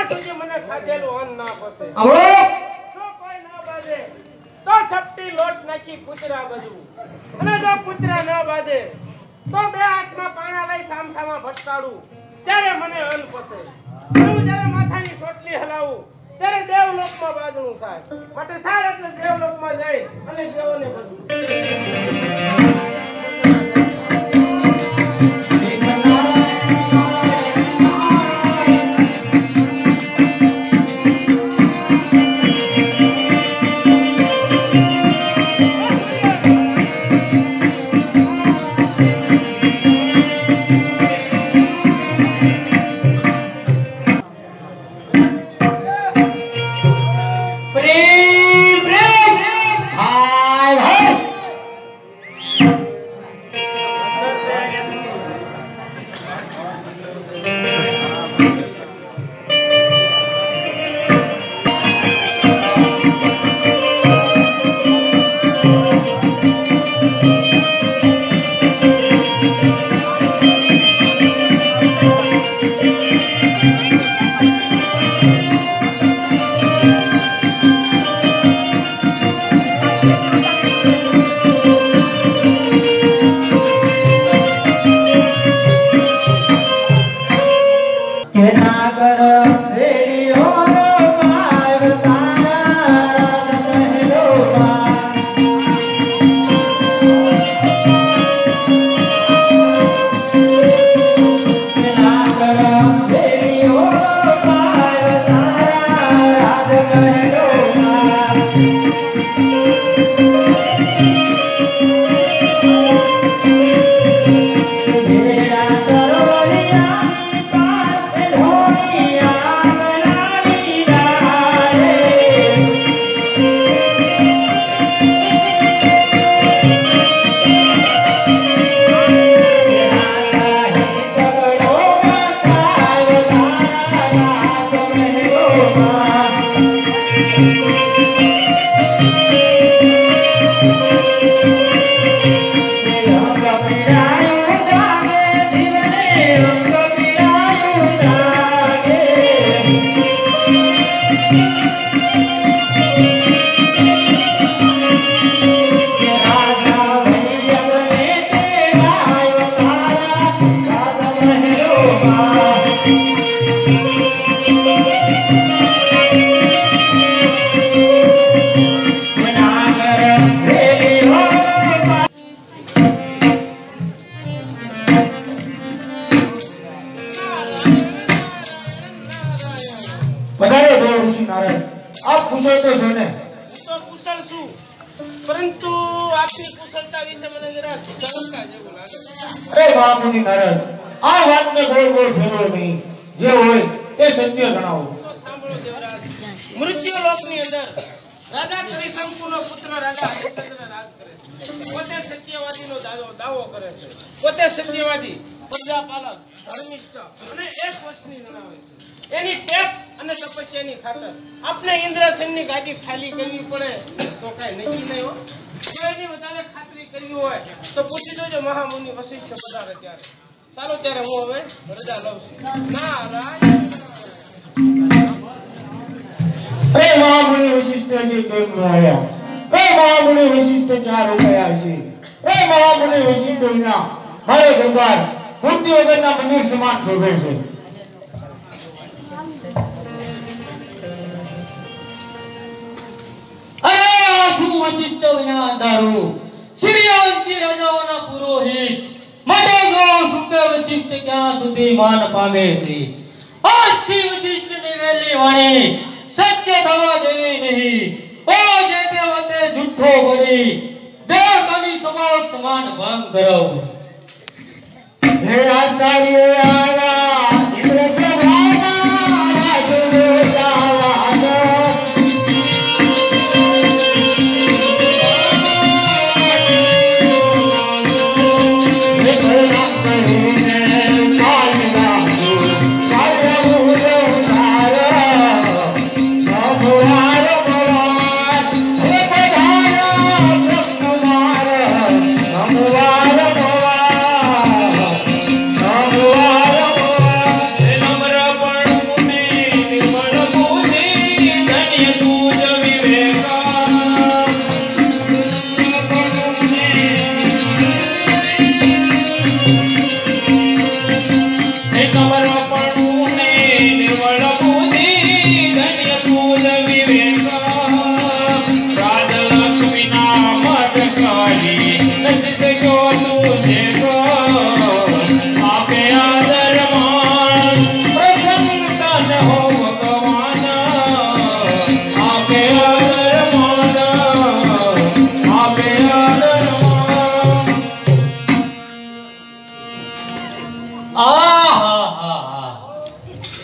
જ્યાં સુધી મને ખાધેલું અન્ન ના પસે આવડો જો કોઈ ના બાજે તો સપટી લોટ નાખી કૂતરા બધું અને જો કૂતરા ના બાજે તો બે હાથમાં પાણા લઈ સામસામા ભટકાડું ત્યારે મને અન્ન પસે હું જ્યારે માથાની સોટલી હલાવું ત્યારે દેવલોકમાં બાજણું થાય માટે સાર એટલે દેવલોકમાં જઈ અને દેવોને બધું પરંતુ આપની કુશળતા વિશે મને જરા શંકા જેવું લાગે. અરે મહામુનિ નારદ, આ વાતને ગોળ ગોળ ફેરવો નહીં. જે હોય તે સત્ય જણાવો. તો સાંભળો દેવરાજ. મૃત્યુ લોકની અંદર રાજા કરિશંકુનો પુત્ર રાજા હરિશ્ચંદ્ર રાજ કરે છે. પોતે સત્યવાદીનો દાવો કરે છે. પોતે સત્યવાદી, પ્રજાપાલક, ધર્મિષ્ઠ અને એક વર્ષની જણાવે છે. એની ટેપ અને તપસ્યાની ખાતર આપણે ઇન્દ્રસેનની ગાદી ખાલી કરવી પડે તો કાંઈ નક્કી નહીં હો. જો એની વધારે ખાતરી કરવી હોય તો પૂછી જોજો મહામુનિ વશિષ્ઠ પધારે ત્યારે. ચાલો ત્યારે હું હવે રજા લઉં છું. નારાયણ. અરે મહામુનિ વશિષ્ઠજી કેમ ન આવ્યા? અરે મહામુનિ વશિષ્ઠ ક્યાં રોકાયા છે? અરે મહામુનિ વશિષ્ઠ વિના મારે ગંગાર મૂર્તિ વગરના મંદિર સમાન શોભે છે. વશિષ્ઠ વિના અંધારું, શ્રીવંશી રાજાઓના પુરોહિત માટે જો સુંદર વશિષ્ઠ ક્યાં સુધી માન પામે છે? આજથી વશિષ્ઠની વેલી વાણી સત્ય થવા દેવી નહીં. ઓ જે તે વતે જુઠ્ઠો બોલી દેવતાની સમક્ષ સમાન ભંગ કરો. હે આચાર્ય આલા ઇન્દ્ર સભાના રાજો જાવાના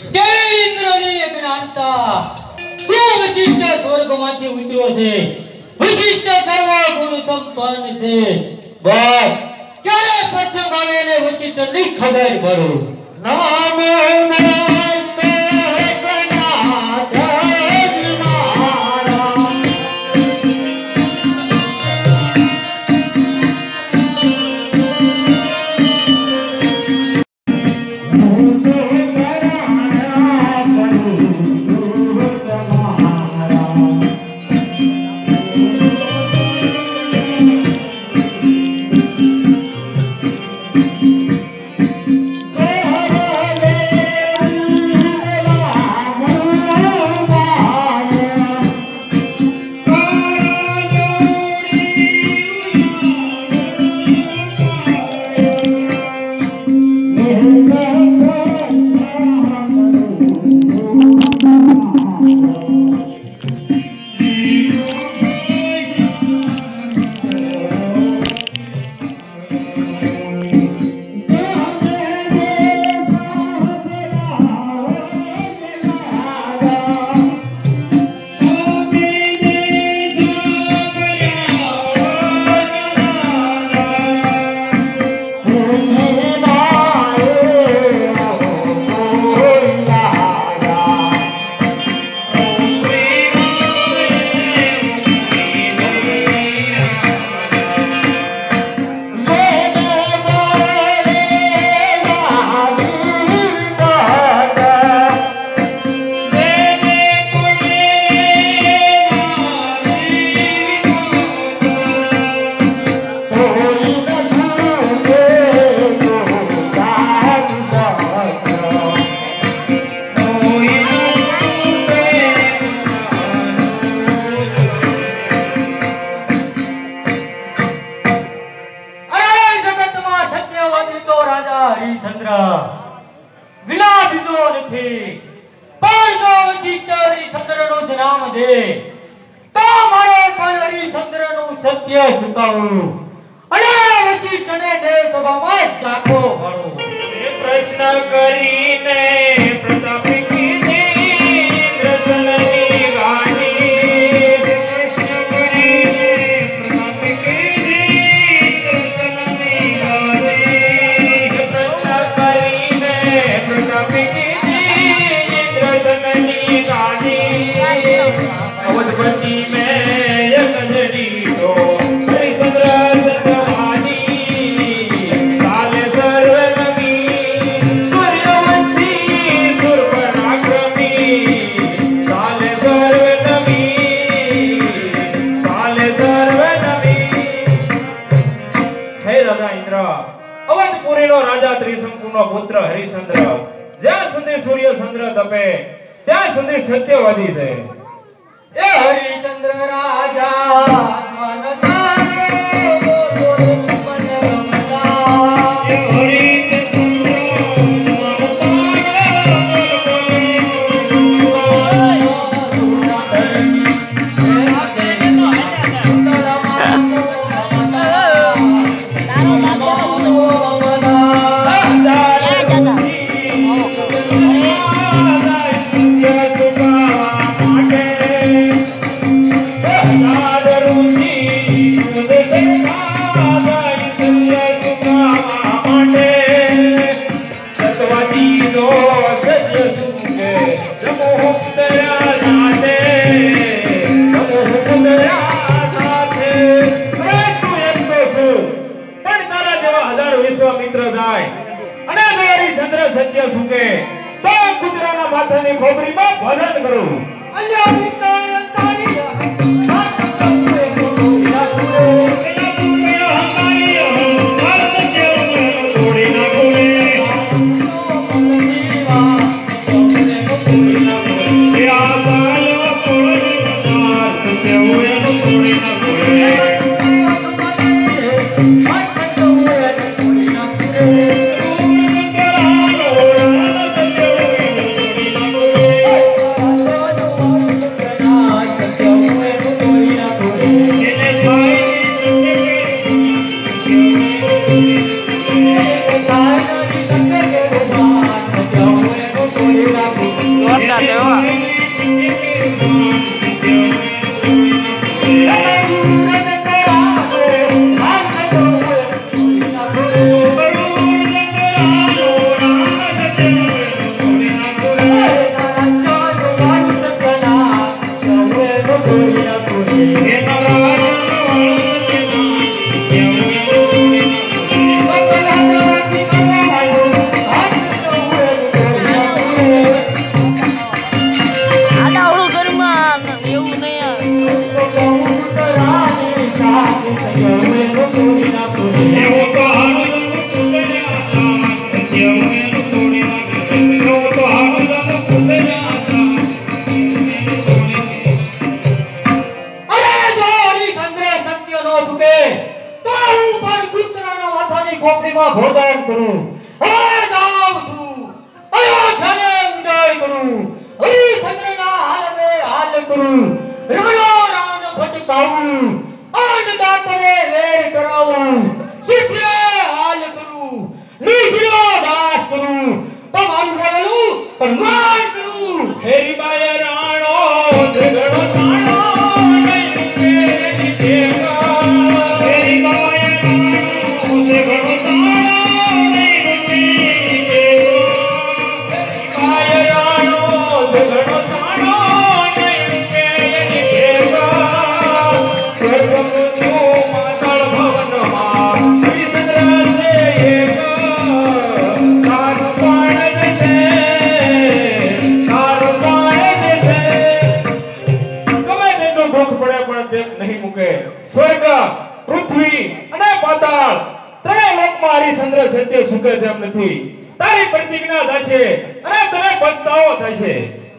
ત્યારે ઇન્દ્રને જ્ઞાનતા શું વિશિષ્ટ સ્વર્ગમાંથી ઉતર્યો છે, વિશિષ્ટ સર્વ ગુણ સંપન્ન છે. બસ ક્યારે પછમ આવે ને વિશિષ્ટ ની ખબર પડો. નામ નમસ્તે ગણાધજ મારા Thank you. જોરદાર દેવા ભોજન કરું હવે જાઉં છું અયોધ્યાને વિદાય કરું હરિચંદ્રના હાલને હાલ કરું રણો રાણ ભટકાવું અન્નદાતાને વેર કરાવું શિખરે હાલ કરું નિશરો દાસ કરું તમારું બોલું પણ માર કરું ફેરી બાય રાણો ઝઘડો સાણો સ્વર્ગ પૃથ્વી અને પાતાળ ત્રણેય લોકમાં હરિશ્ચંદ્ર સત્ય સુખે તેમ નથી તારી પ્રતિજ્ઞા થશે અને તને પસ્તાવો થશે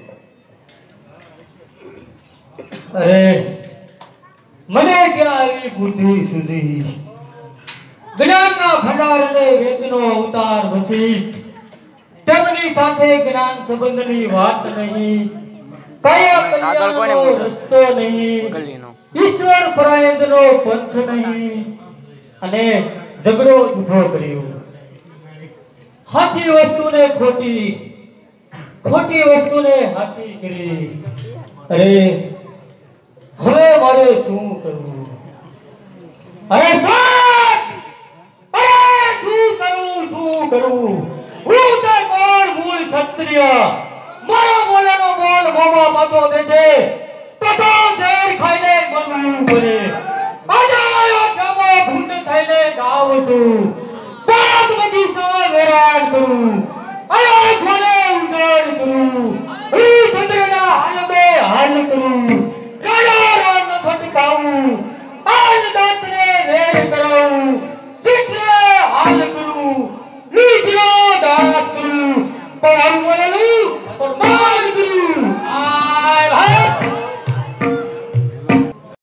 અરે મને ક્યાં આવી બુદ્ધિ સુધી જ્ઞાનના ભંડાર અને વેદનો અવતાર વશિષ્ઠ તેમની સાથે જ્ઞાન સંબંધની વાત નહીં કયા કલ્યાણનો રસ્તો નહીં ઈશ્વર પરાયણનો પંથ નહીં અને ઝઘડો ઉભો કર્યો હાચી વસ્તુને ખોટી ખોટી વસ્તુને હાચી કરી અરે હવે મારે શું કરવું અરે શું કરું હું તો કોણ મૂળ ક્ષત્રિય મારો બોલાનો બોલ મોમાં પાછો દેજે તો શેર ખાઈને મરવું પડે આજાયો જમો ભૂંડ થઈને ગાવ છું બાદ બધી સવા વેરાન કરું આયો ખોલે ઉજાડ કરું